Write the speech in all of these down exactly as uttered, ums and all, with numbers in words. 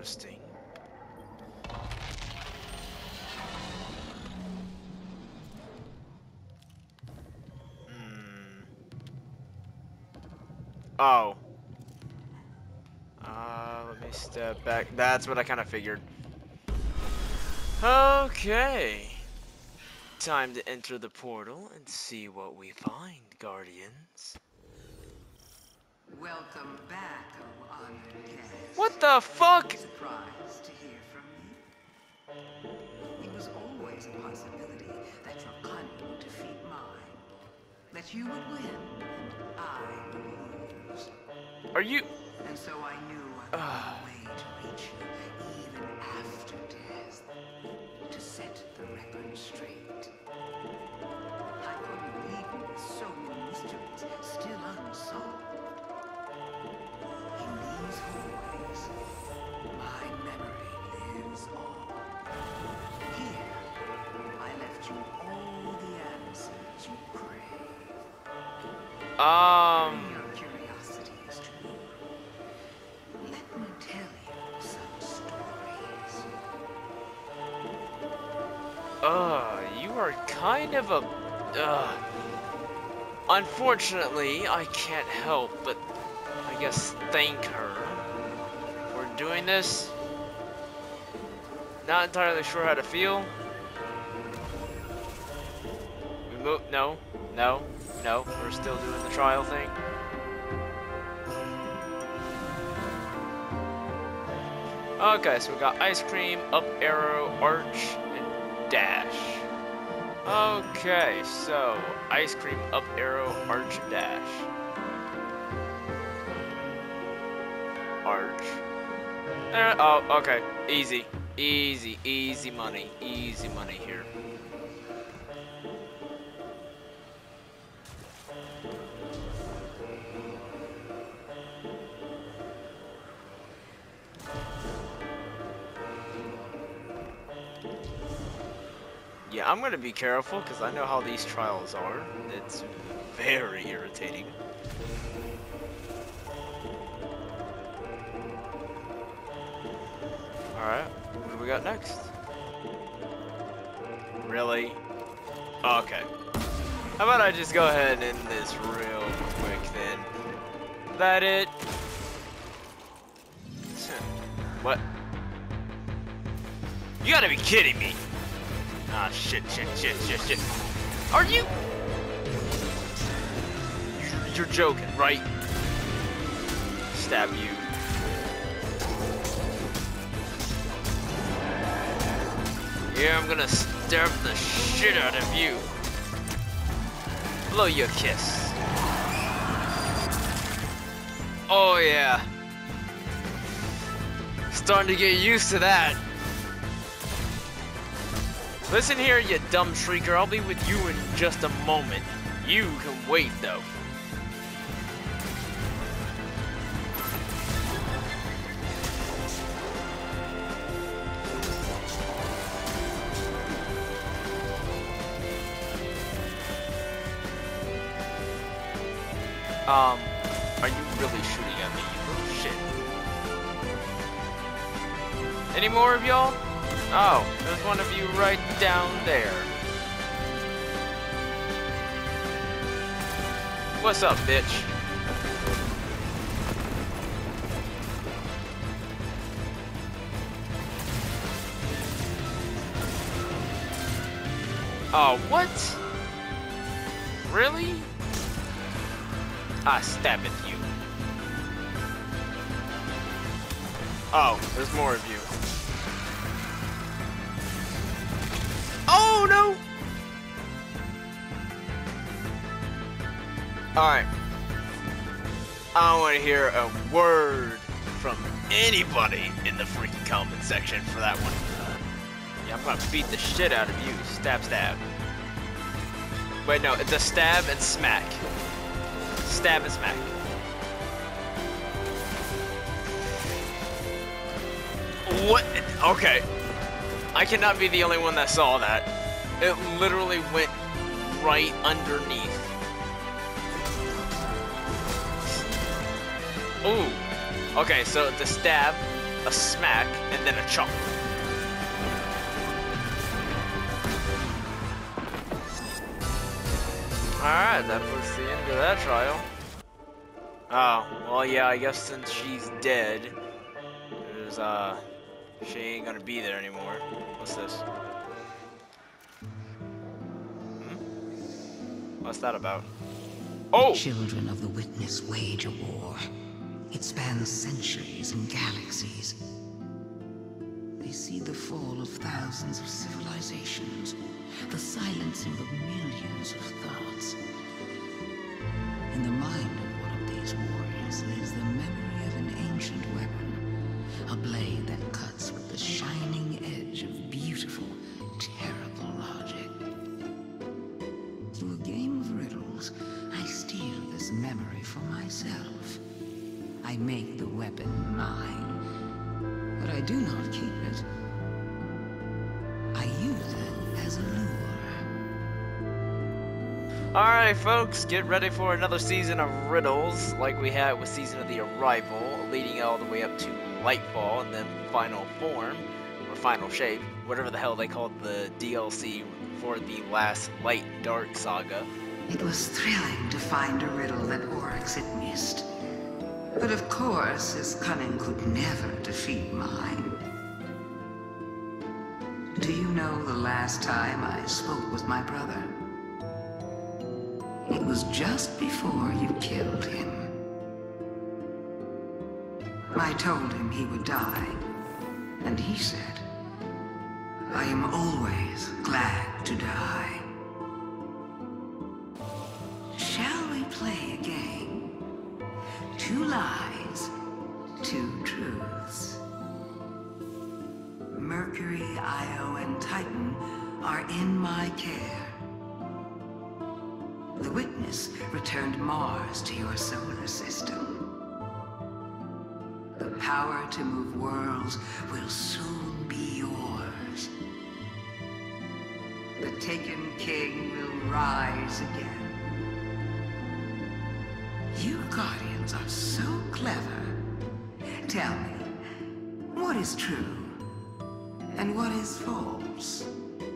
Interesting. Hmm. Oh. Uh, let me step back. That's what I kind of figured. Okay. Time to enter the portal and see what we find, Guardians. Welcome back, oh honored guest. What the fuck? Surprised to hear from me? It was always a possibility that your cunning would defeat mine. That you would win, and I would lose. Are you... And so I knew I would find a way to reach you, even after death. To set the record straight. I couldn't leave you with so many mysteries still unsolved. In these hallways, my memory lives on. Here, I left you all the answers you crave. Um... Bring your curiosities to me. Let me tell you some stories. Uh, you are kind of a... Uh, unfortunately, I can't help but, I guess, thank her for doing this. Not entirely sure how to feel. We move... No. No. No. We're still doing the trial thing. Okay, so we got ice cream, up arrow, arch, and dash. Okay, so ice cream, up arrow, arch, dash. Arch. There, oh, okay. Easy. Easy, easy money. Easy money here. Yeah, I'm gonna be careful because I know how these trials are. It's very irritating. Alright, what do we got next? Really? Okay. How about I just go ahead and end this real quick then? That it? What? You gotta be kidding me! Ah, shit, shit, shit, shit, shit. Are you? You're, you're joking, right? Stab you. Yeah, I'm gonna stab the shit out of you. Blow you a kiss. Oh yeah. Starting to get used to that. Listen here, you dumb shrieker. I'll be with you in just a moment. You can wait, though. Um, are you really shooting at me, you little shit? Any more of y'all? Oh, there's one of you right down there. What's up, bitch? Oh, what? Really? I stab at you. Oh, there's more of you. Oh no! Alright. I don't want to hear a word from anybody in the freaking comment section for that one. Yeah, I'm gonna beat the shit out of you. Stab, stab. Wait, no, it's a stab and smack. Stab and smack. What? Okay. I cannot be the only one that saw that. It literally went right underneath. Ooh. Okay, so the stab a smack, and then a chomp. Alright, that was the end of that trial. Oh, well yeah, I guess since she's dead, there's, uh, she ain't gonna be there anymore. What's this? Hmm? What's that about? Oh! Children of the Witness wage a war. It spans centuries and galaxies. They see the fall of thousands of civilizations, the silencing of millions of thoughts. In the mind of one of these warriors lives the memory of an ancient weapon, a blade that cuts with the shining edge of beautiful, terrible logic. Through a game of riddles, I steal this memory for myself. I make the weapon mine, but I do not keep it. I use it as a lure. Alright folks, get ready for another season of riddles like we had with Season of the Arrival, leading all the way up to Lightfall and then Final Form, or Final Shape, whatever the hell they called the D L C for the last Light Dark saga. It was thrilling to find a riddle that Oryx had missed. But of course, his cunning could never defeat mine. Do you know the last time I spoke with my brother? It was just before you killed him. I told him he would die, and he said, I am always glad to die. Shall we play a game? Two lies, two truths. Mercury, Io, and Titan are in my care. The Witness returned Mars to your solar system. The power to move worlds will soon be yours. The Taken King will rise again. You Guardians are so clever. Tell me, what is true and what is false?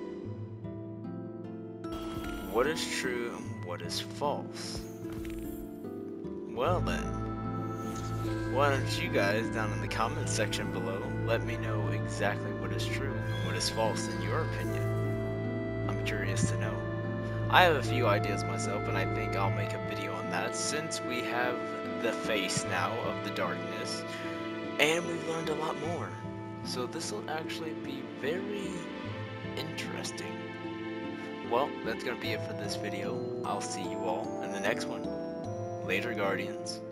What is true and what is false? Well then, why don't you guys down in the comment section below let me know exactly what is true and what is false in your opinion. I'm curious to know. I have a few ideas myself, and I think I'll make a video on that since we have the face now of the darkness and we've learned a lot more. So this will actually be very interesting. Well, that's gonna be it for this video. I'll see you all in the next one. Later, Guardians.